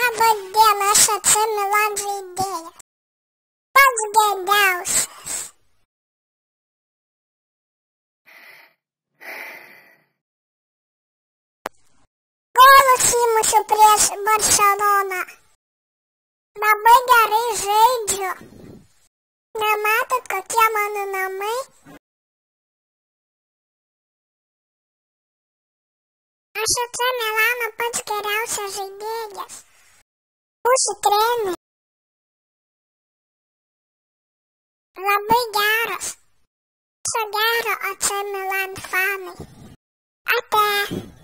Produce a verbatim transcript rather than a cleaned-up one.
Laba diena, aš A C Milan žaidėjas. Pats geriausias. Golus įmušiu prieš Barceloną. Labai gerai žaidžiu. Nematot, kokie mano namai? Aš A C Milano pats geriausias žaidėjas. Būsiu treneris. Labai geras. Viso gero A C Milan fanai. Ate.